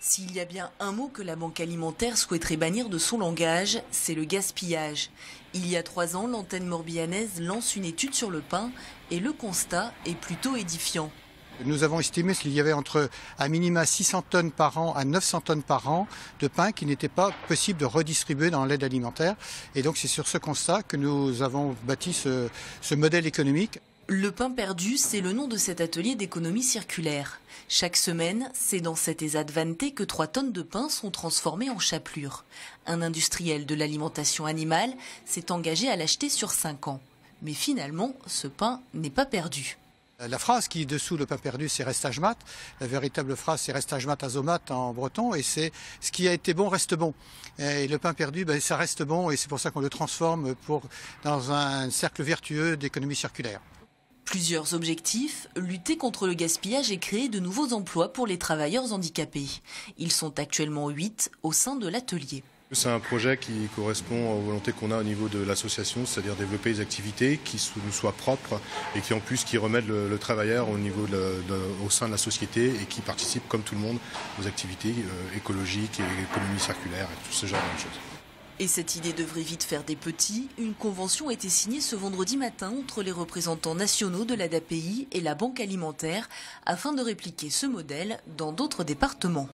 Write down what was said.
S'il y a bien un mot que la Banque alimentaire souhaiterait bannir de son langage, c'est le gaspillage. Il y a 3 ans, l'antenne morbihanaise lance une étude sur le pain et le constat est plutôt édifiant. Nous avons estimé qu'il y avait entre à minima 600 tonnes par an à 900 tonnes par an de pain qui n'était pas possible de redistribuer dans l'aide alimentaire. Et donc c'est sur ce constat que nous avons bâti ce modèle économique. Le pain perdu, c'est le nom de cet atelier d'économie circulaire. Chaque semaine, c'est dans cet ESAT Vanté que 3 tonnes de pain sont transformées en chapelure. Un industriel de l'alimentation animale s'est engagé à l'acheter sur 5 ans. Mais finalement, ce pain n'est pas perdu. La phrase qui est dessous le pain perdu, c'est restage mat. La véritable phrase, c'est restage mat azomat en breton. Et c'est ce qui a été bon reste bon. Et le pain perdu, ça reste bon. Et c'est pour ça qu'on le transforme dans un cercle vertueux d'économie circulaire. Plusieurs objectifs, lutter contre le gaspillage et créer de nouveaux emplois pour les travailleurs handicapés. Ils sont actuellement 8 au sein de l'atelier. C'est un projet qui correspond aux volontés qu'on a au niveau de l'association, c'est-à-dire développer des activités qui nous soient propres et qui en plus qui remettent le travailleur au sein de la société et qui participent comme tout le monde aux activités écologiques et économie circulaire et tout ce genre de choses. Et cette idée devrait vite faire des petits. Une convention a été signée ce vendredi matin entre les représentants nationaux de l'ADAPI et la Banque alimentaire afin de répliquer ce modèle dans d'autres départements.